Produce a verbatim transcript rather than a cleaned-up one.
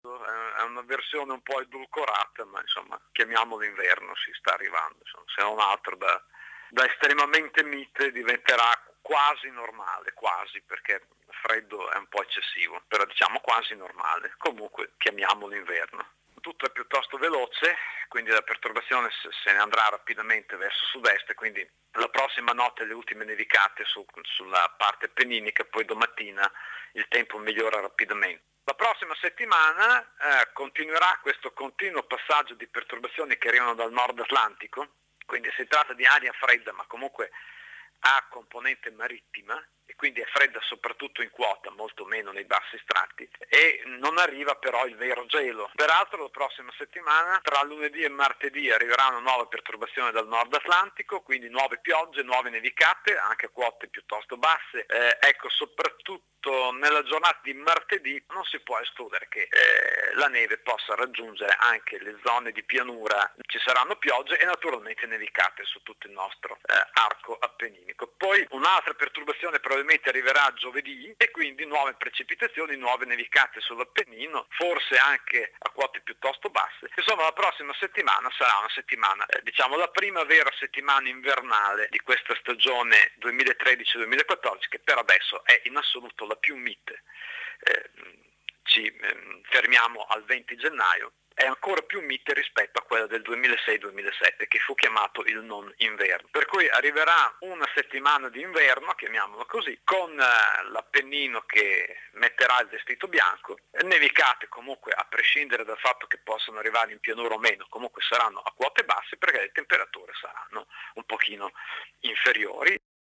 È una versione un po' edulcorata, ma insomma, chiamiamolo inverno, si sta arrivando, insomma, se non altro da, da estremamente mite diventerà quasi normale, quasi, perché freddo è un po' eccessivo, però diciamo quasi normale, comunque chiamiamolo inverno. Tutto è piuttosto veloce, quindi la perturbazione se ne andrà rapidamente verso sud-est, quindi la prossima notte le ultime nevicate su, sulla parte appenninica, poi domattina il tempo migliora rapidamente. La prossima settimana eh, continuerà questo continuo passaggio di perturbazioni che arrivano dal nord Atlantico, quindi si tratta di aria fredda ma comunque ha componente marittima e quindi è fredda soprattutto in quota, molto meno nei bassi strati, e non arriva però il vero gelo. Peraltro la prossima settimana, tra lunedì e martedì, arriverà una nuova perturbazione dal nord Atlantico, quindi nuove piogge, nuove nevicate, anche a quote piuttosto basse. Eh, ecco, soprattutto nella giornata di martedì non si può escludere che eh, la neve possa raggiungere anche le zone di pianura, ci saranno piogge e naturalmente nevicate su tutto il nostro eh, arco appenninico. Poi un'altra perturbazione probabilmente arriverà giovedì e quindi nuove precipitazioni, nuove nevicate sull'Appennino, forse anche a quote piuttosto basse. Insomma, la prossima settimana sarà una settimana, eh, diciamo la prima vera settimana invernale di questa stagione duemilatredici duemilaquattordici, che per adesso è in assoluto la più mite. Eh, ci eh, fermiamo al venti gennaio. È ancora più mite rispetto a quella del duemilasei duemilasette, che fu chiamato il non inverno. Per cui arriverà una settimana di inverno, chiamiamolo così, con eh, l'Appennino che metterà il vestito bianco, nevicate comunque a prescindere dal fatto che possano arrivare in pianura o meno, comunque saranno a quote basse perché le temperature saranno un pochino inferiori.